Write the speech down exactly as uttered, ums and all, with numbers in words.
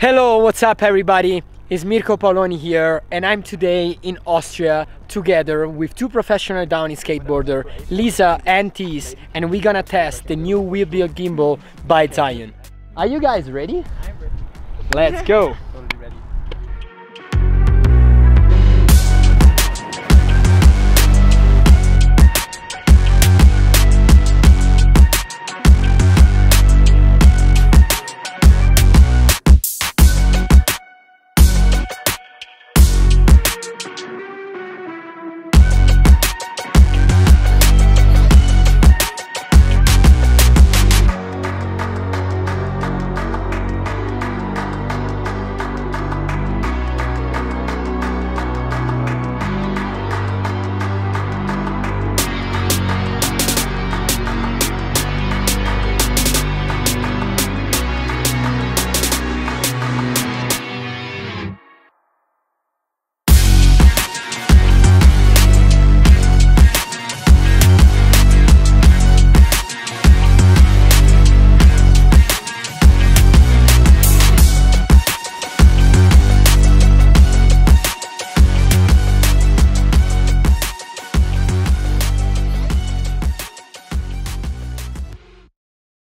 Hello, what's up everybody? It's Mirko Paoloni here, and I'm today in Austria together with two professional downhill skateboarders, Lisa and Thies, and we're gonna test the new Weebill gimbal by ZHIYUN. Are you guys ready? I'm ready. Let's go!